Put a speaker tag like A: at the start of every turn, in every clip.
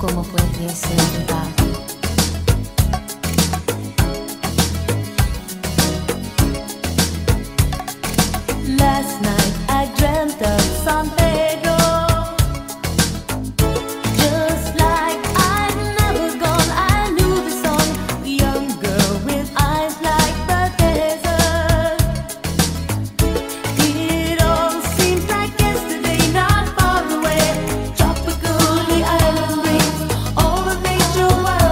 A: cómo puede ser verdad. Last night I dreamt of San Pedro, just like I'd never gone. I knew the song, a young girl with eyes like the desert. It all seems like yesterday, not far away. Tropical, the island breeze, all the nature wild.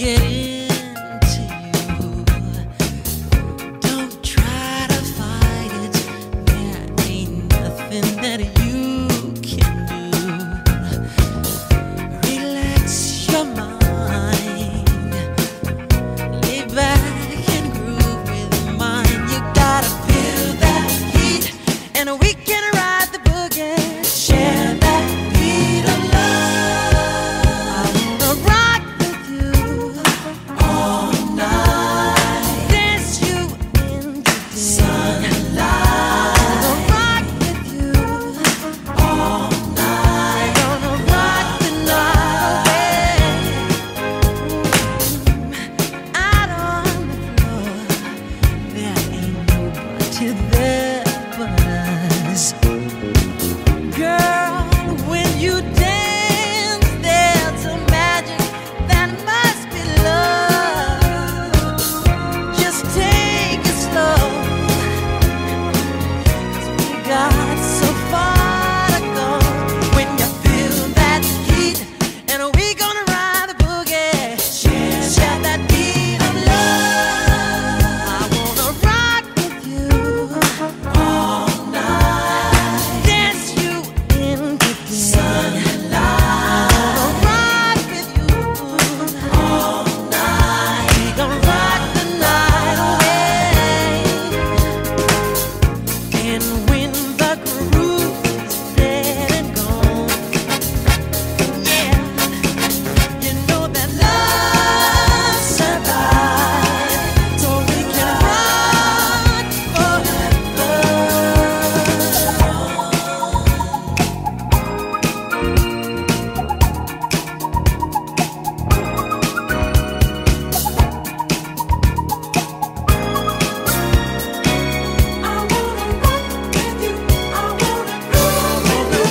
B: get into you. Don't try to fight it. There ain't nothing that you can do. Relax your mind. Lay back and groove with mine. You gotta feel that heat, and we can ride the boogie. Share that beat of love. I wanna rock with you all night. Dance you into the sunlight. I wanna rock with you all night. Gonna rock the night away. Out on the floor, there ain't nobody there but us. Girl, when you dance, there's a magic that must be love. Just take it slow, 'cause we got so far to go. When you feel that heat, and we gonna ride the boogie. Share that beat of love. I wanna rock with you all night. Dance you into the sunlight. I wanna rock with you all night. We gon' rock the night away. And when the groove is dead and gone, yeah, you know that love survives, so we can rock forever. I wanna rock with you. I wanna groove with you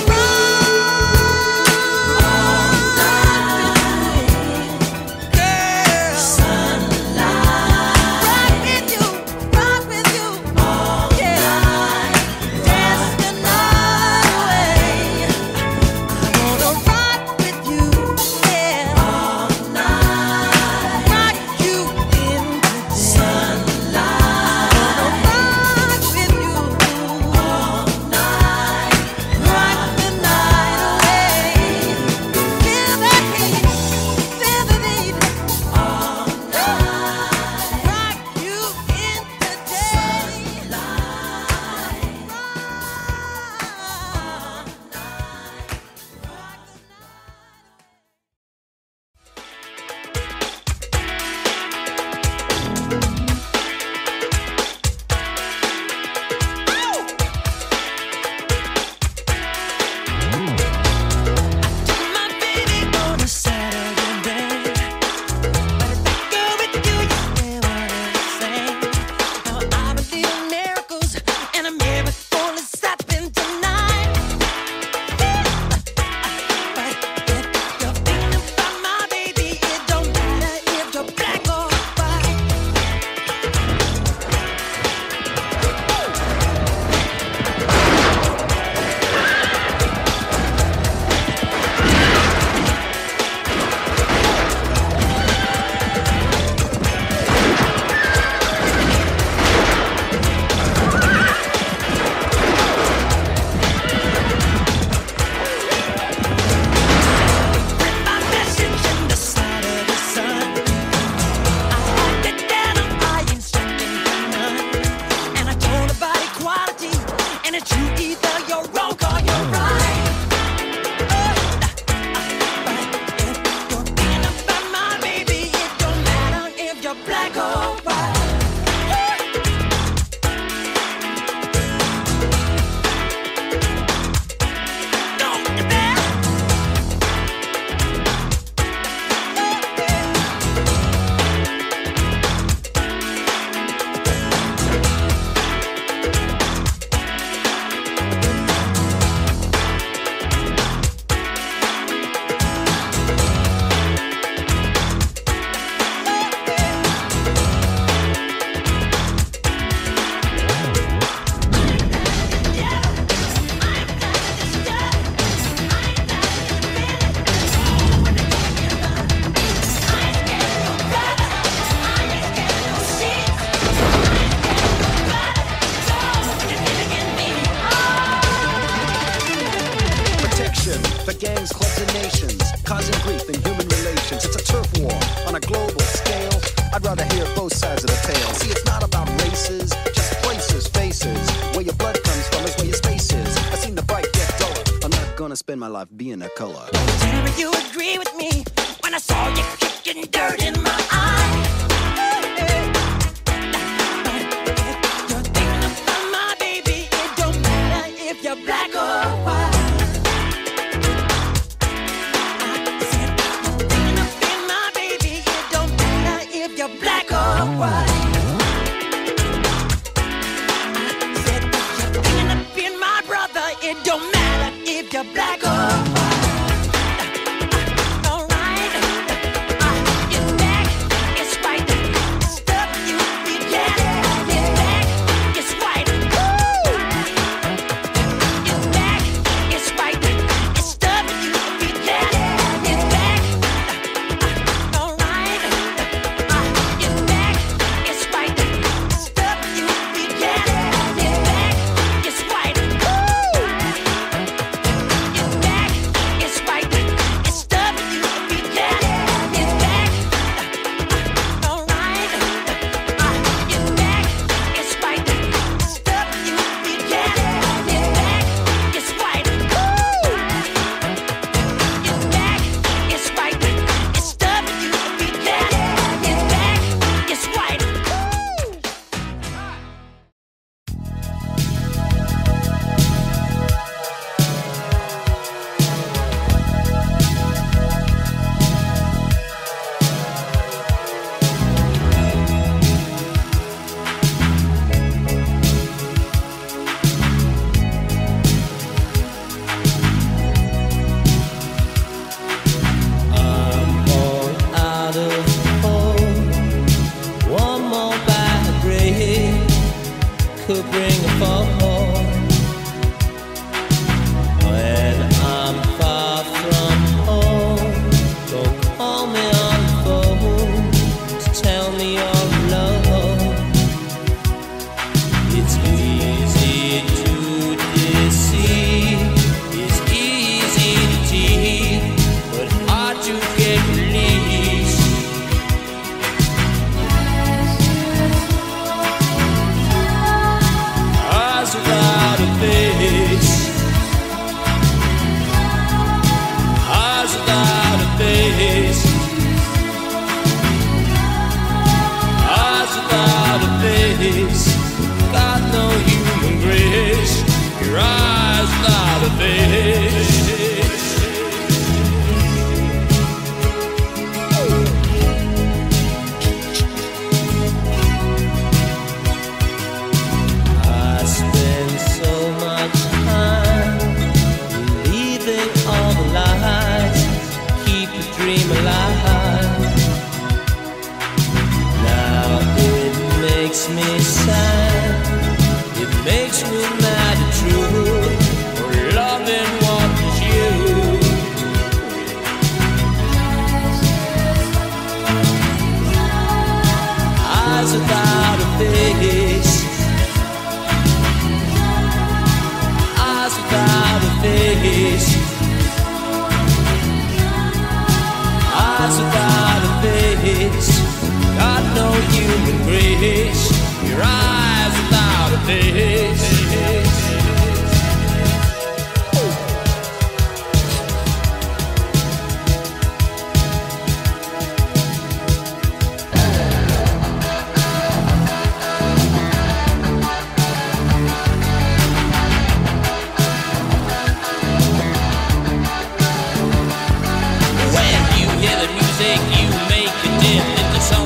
B: all night, girl. Sunlight. Rock with you all night. Dance the night away. I wanna rock with you, yeah, all night. Rock you into the sunlight. I wanna rock with you all night. Rock the night away. Feel that heat, feel the beat all night. Rock you into my baby on a Saturday day, but if I go with you, you say what I say. Now I believe in miracles, and a miracle is happening tonight. But if you're thinking about my baby, it don't matter if you're black or white. My message in the side of the sun. I walked it down, I ain't second to none. And I told about equality, and it's you, either you're wrong or you're right. But if you're thinking about my baby, it don't matter if you're black or white. Don't you dare.
C: love to hear both sides of the tale. See, it's not about races, just places, faces. Where your blood comes from is where your space is. I seen the bright get duller. I'm not gonna spend my life being a color.
B: Tell me you agree with me when I saw you kicking dirt in my eye. You're thinking about my baby. It don't matter if you're black or white. I said you're thinking about my baby. It don't matter if you're black or white. I said you're thinking about my brother. It don't matter if you're black or white.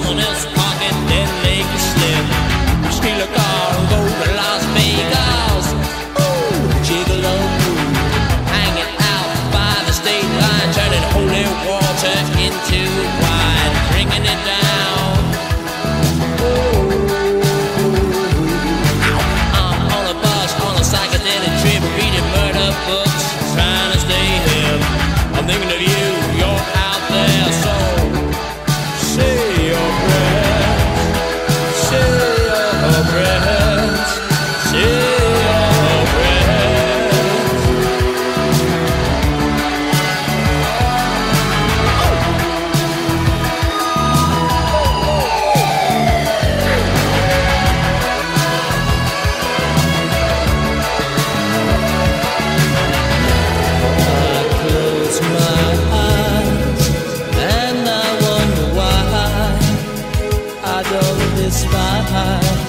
D: Steal a car and go to Las Vegas. despise.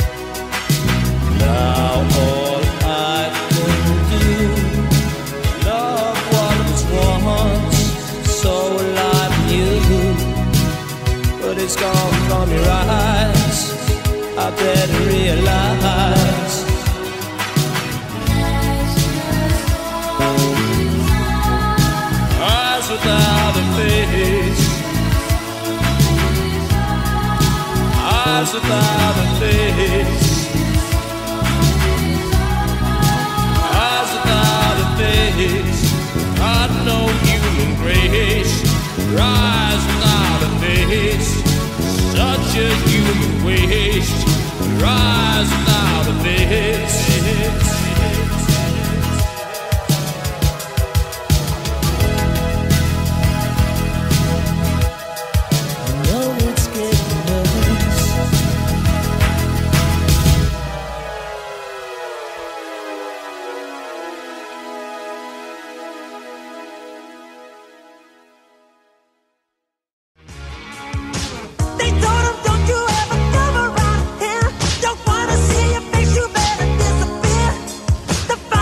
D: Now all I can do, love what was once so like you, but it's gone from your eyes. I better realize. Eyes without a face, eyes without a face, eyes without a face. Got no human grace. Eyes without a face, such a human waste. Eyes without a face.
B: They told him, don't you ever come around here. Don't wanna see your face, you better disappear. The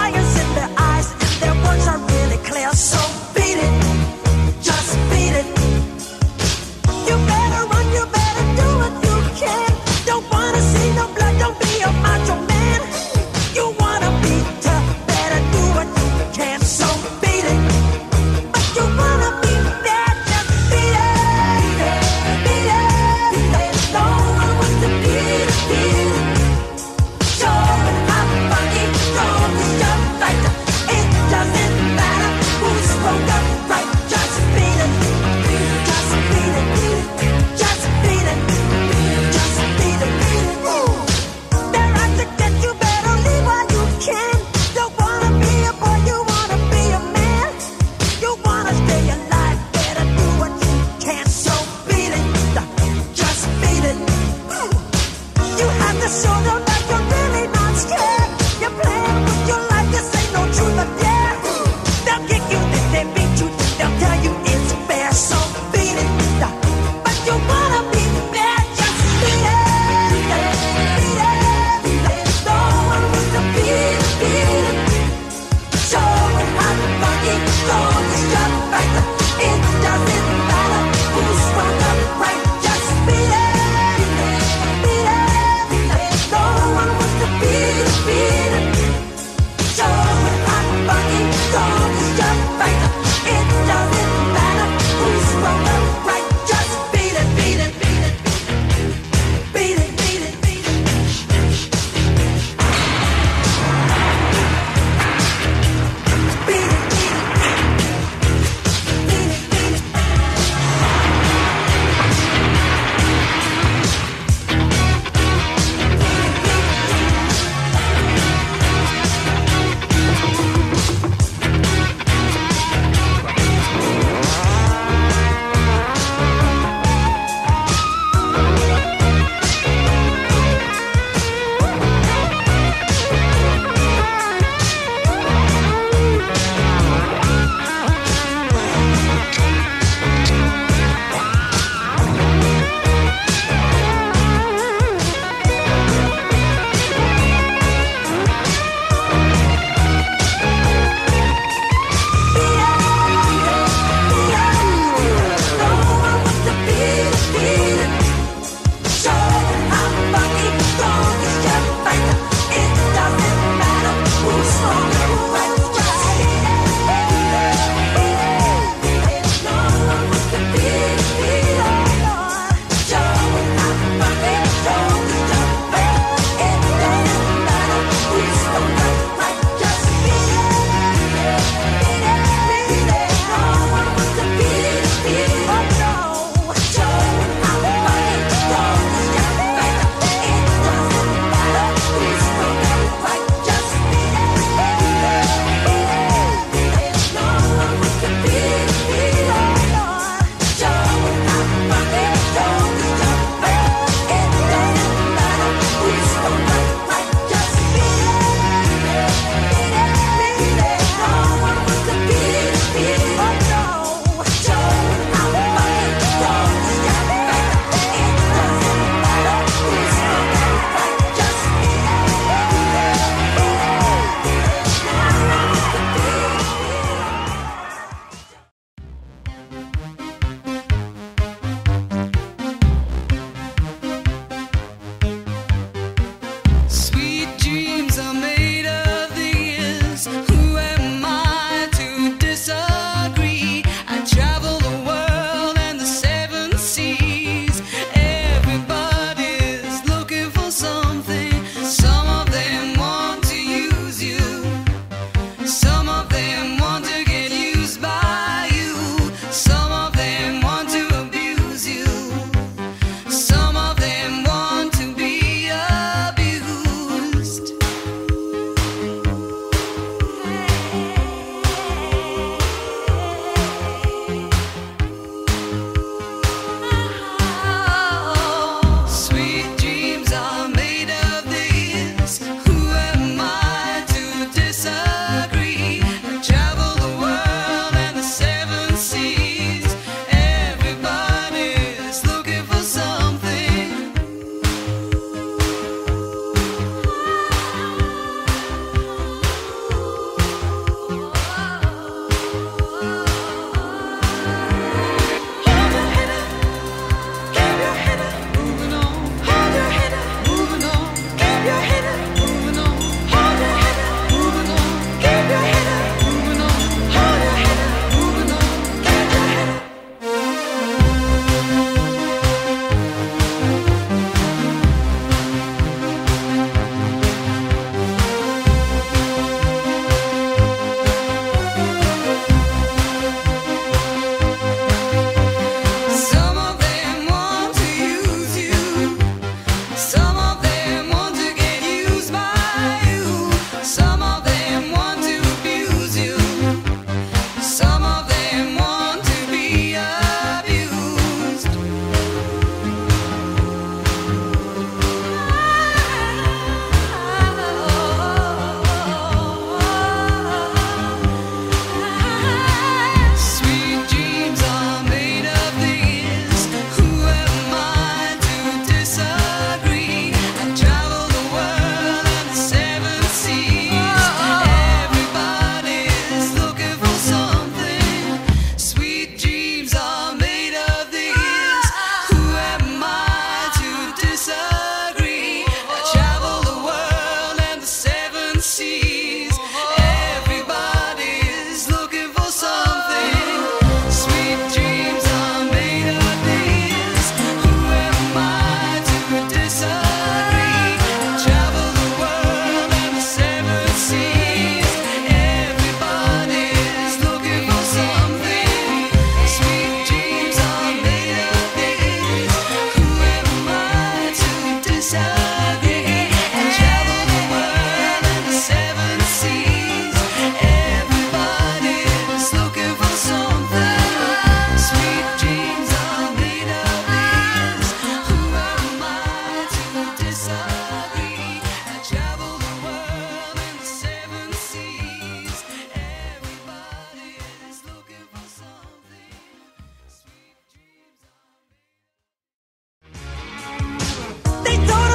B: They don't